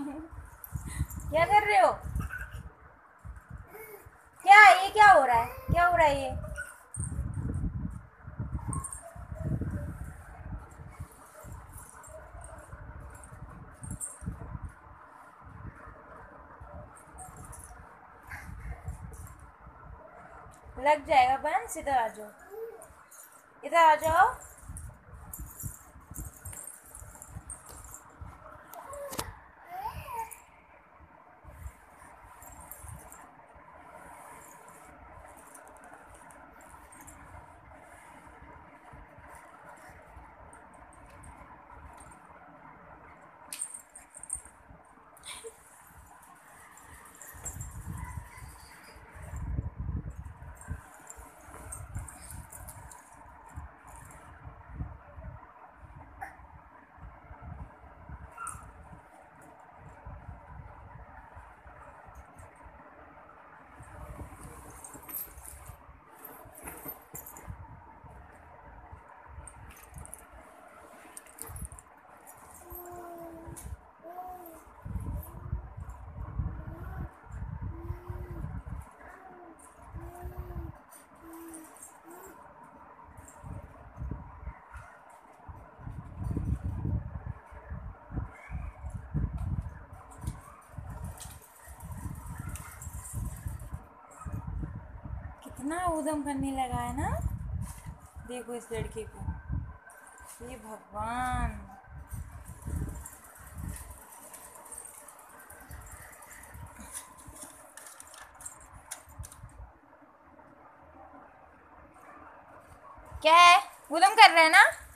क्या कर रहे हो? क्या ये क्या हो रहा है? क्या हो रहा है ये? लग जाएगा बंस। इधर आ जाओ, इधर आ जाओ। कितना उदम करने लगा है ना। देखो इस लड़के को, ये भगवान। क्या है? उदम कर रहा है ना।